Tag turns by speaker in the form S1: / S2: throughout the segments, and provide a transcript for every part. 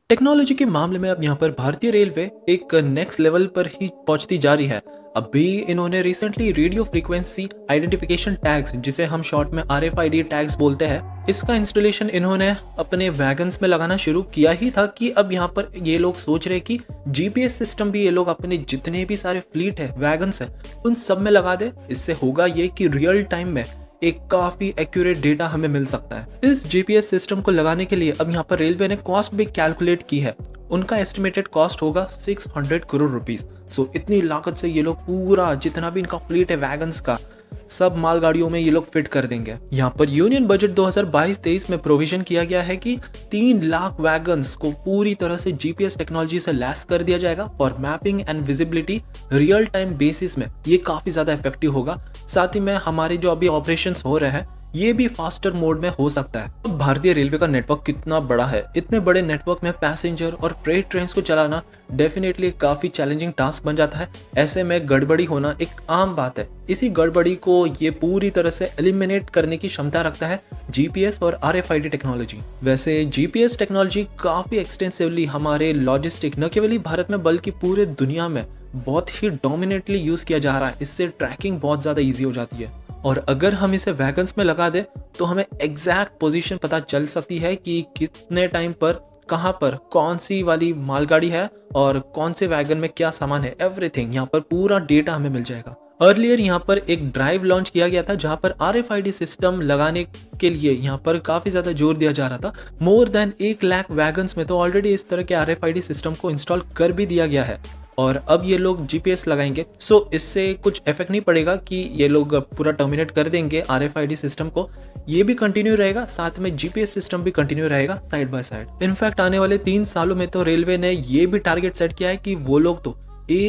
S1: Technology के मामले में अब यहाँ पर भारतीय रेलवे एक नेक्स्ट लेवल पर ही पहुंचती जा रही है। अभी इन्होंने recently radio frequency identification tags, जिसे हम शॉर्ट में RFID टैग्स बोलते हैं, इसका इंस्टॉलेशन इन्होंने अपने वैगन्स में लगाना शुरू किया ही था कि अब यहाँ पर ये लोग सोच रहे कि GPS सिस्टम भी ये लोग अपने जितने भी सारे फ्लीट है, वैगन्स है, उन सब में लगा दे। इससे होगा ये कि रियल टाइम में एक काफी एक्यूरेट डेटा हमें मिल सकता है। इस GPS सिस्टम को लगाने के लिए अब यहाँ पर रेलवे ने कॉस्ट भी कैलकुलेट की है। उनका एस्टिमेटेड कॉस्ट होगा 600 करोड़ रुपीस। सो इतनी लागत से ये लोग पूरा जितना भी इनका फ्लीट है वैगन्स का, सब मालगाड़ियों में ये लोग फिट कर देंगे। यहाँ पर यूनियन बजट 2022-23 में प्रोविजन किया गया है कि 3 लाख वैगन्स को पूरी तरह से GPS टेक्नोलॉजी से लैस कर दिया जाएगा for mapping and visibility real time basis में। ये काफी ज्यादा इफेक्टिव होगा। साथ ही में हमारे जो अभी ऑपरेशंस हो रहे हैं ये भी फास्टर मोड में हो सकता है। तो भारतीय रेलवे का नेटवर्क कितना बड़ा है, इतने बड़े नेटवर्क में पैसेंजर और फ्रेट ट्रेन को चलाना डेफिनेटली काफी चैलेंजिंग टास्क बन जाता है। ऐसे में गड़बड़ी होना एक आम बात है। इसी गड़बड़ी को ये पूरी तरह से एलिमिनेट करने की क्षमता रखता है GPS और RFID टेक्नोलॉजी। वैसे GPS टेक्नोलॉजी काफी एक्सटेंसिवली हमारे लॉजिस्टिक, न केवल भारत में बल्कि पूरे दुनिया में बहुत ही डोमिनेटली यूज किया जा रहा है। इससे ट्रैकिंग बहुत ज्यादा ईजी हो जाती है और अगर हम इसे वैगन्स में लगा दें तो हमें एग्जैक्ट पोजीशन पता चल सकती है कि कितने टाइम पर कहां पर कौन सी वाली मालगाड़ी है और कौन से वैगन में क्या सामान है। एवरीथिंग यहाँ पर पूरा डेटा हमें मिल जाएगा। अर्लियर यहाँ पर एक ड्राइव लॉन्च किया गया था जहां पर RFID सिस्टम लगाने के लिए यहाँ पर काफी ज्यादा जोर दिया जा रहा था। मोर देन 1 लाख वैगन्स में तो ऑलरेडी इस तरह के RFID सिस्टम को इंस्टॉल कर भी दिया गया है और अब ये लोग GPS लगाएंगे। सो इससे कुछ इफेक्ट नहीं पड़ेगा कि ये लोग पूरा टर्मिनेट कर देंगे RFID सिस्टम को। ये भी कंटिन्यू रहेगा, साथ में GPS सिस्टम भी कंटिन्यू रहेगा साइड बाय साइड। इनफैक्ट आने वाले 3 सालों में तो रेलवे ने ये भी टारगेट सेट किया है कि वो लोग तो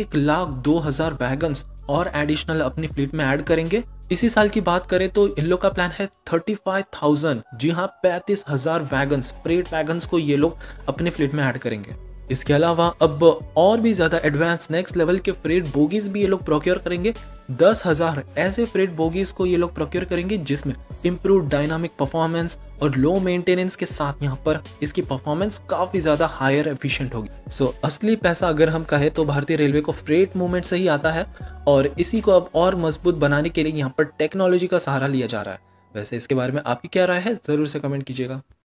S1: 1,02,000 वैगन्स और एडिशनल अपनी फ्लीट में ऐड करेंगे। इसी साल की बात करें तो इन लोग का प्लान है 35,000, जी हाँ 35,000 वैगन्स, फ्रेट वैगन्स को ये लोग अपने फ्लीट में ऐड करेंगे। इसके अलावा अब और भी ज्यादा एडवांस नेक्स्ट लेवल के फ्रेट बोगीज भी ये लोग प्रोक्योर करेंगे। 10,000 ऐसे फ्रेट बोगीज को ये लोग प्रोक्योर करेंगे जिसमें इम्प्रूव डायनामिक परफॉर्मेंस और लो मेंटेनेंस के साथ यहाँ पर इसकी परफॉर्मेंस काफी ज्यादा हायर एफिशिएंट होगी। सो असली पैसा अगर हम कहें तो भारतीय रेलवे को फ्रेट मूवमेंट से ही आता है और इसी को अब और मजबूत बनाने के लिए यहाँ पर टेक्नोलॉजी का सहारा लिया जा रहा है। वैसे इसके बारे में आपकी क्या राय है, जरूर से कमेंट कीजिएगा।